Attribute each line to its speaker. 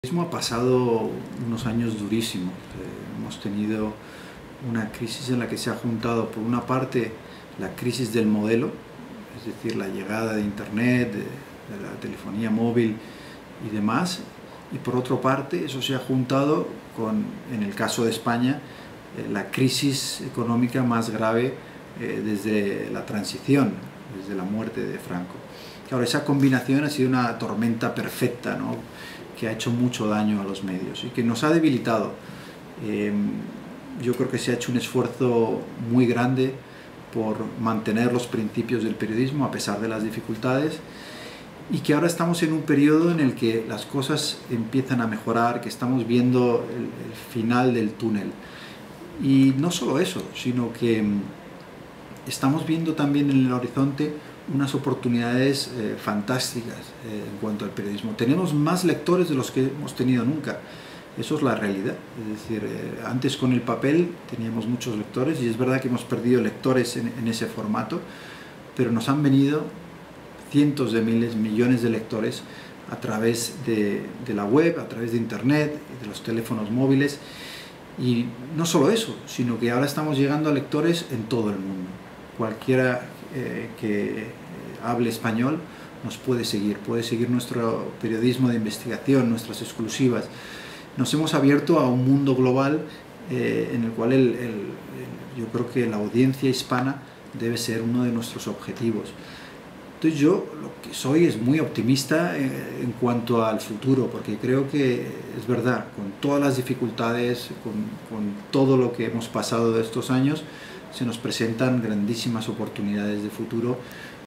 Speaker 1: Ha pasado unos años durísimos. Hemos tenido una crisis en la que se ha juntado, por una parte, la crisis del modelo, es decir, la llegada de Internet, de la telefonía móvil y demás, y por otra parte, eso se ha juntado con, en el caso de España, la crisis económica más grave desde la transición, desde la muerte de Franco. Claro, esa combinación ha sido una tormenta perfecta, ¿no?, que ha hecho mucho daño a los medios y que nos ha debilitado. Yo creo que se ha hecho un esfuerzo muy grande por mantener los principios del periodismo a pesar de las dificultades, y que ahora estamos en un periodo en el que las cosas empiezan a mejorar, que estamos viendo el final del túnel. Y no solo eso, sino que estamos viendo también en el horizonte unas oportunidades fantásticas en cuanto al periodismo. Tenemos más lectores de los que hemos tenido nunca. Eso es la realidad. Es decir, antes con el papel teníamos muchos lectores, y es verdad que hemos perdido lectores en ese formato, pero nos han venido cientos de miles, millones de lectores a través de la web, a través de Internet, de los teléfonos móviles. Y no solo eso, sino que ahora estamos llegando a lectores en todo el mundo. Cualquiera que hable español nos puede seguir nuestro periodismo de investigación, nuestras exclusivas. Nos hemos abierto a un mundo global en el cual yo creo que la audiencia hispana debe ser uno de nuestros objetivos. Entonces yo lo que soy es muy optimista en cuanto al futuro, porque creo que es verdad, con todas las dificultades, con todo lo que hemos pasado de estos años, se nos presentan grandísimas oportunidades de futuro